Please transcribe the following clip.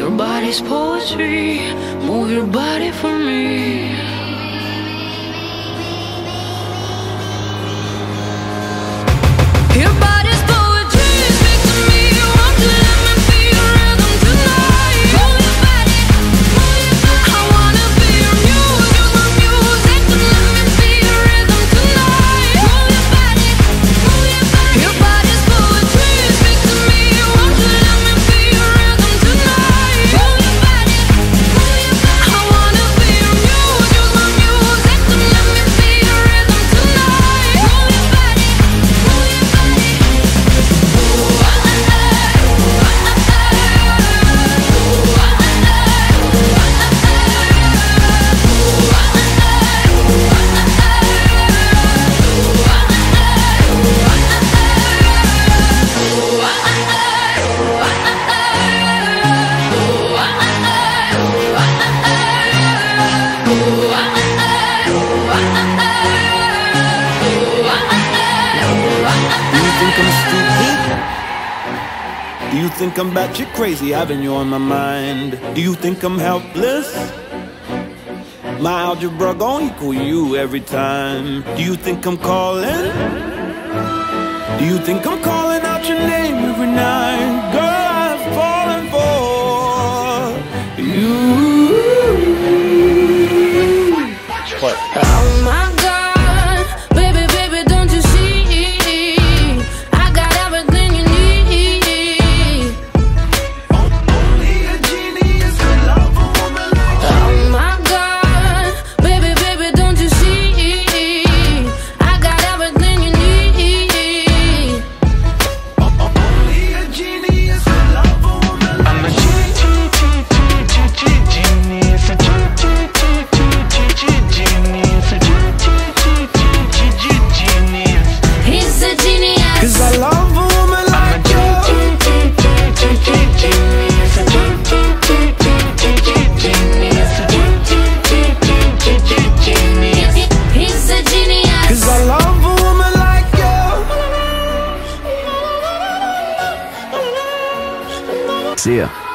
Your body's poetry, move your body for me. Your body's poetry, speak to me. Won't you let me be your rhythm tonight? Move your body, move your body. I wanna be your muse, use my music to let me be your rhythm tonight. Move your body, move your body. Your body's poetry, speak to me. Won't you let me be your rhythm tonight? Move your body, move your body. I wanna be your muse, use my music to let me be your rhythm tonight. Move your body, move your body. Do you think I'm batshit crazy, having you on my mind? Do you think I'm helpless? My algebra gon' equal you every time. Do you think I'm calling? Do you think I'm calling out your name every night? Girl, I've fallen for you. What? Oh my God, baby, baby, don't you see? I got everything you need. Only a genius could love a woman like you. Oh my God, baby, baby, don't you see? I got everything you need. Only a genius could love a woman like you. I'm a genius, a genius. He's a genius. 'Cause I love a woman like you. He's a genius. 'Cause I love a woman like you. See ya.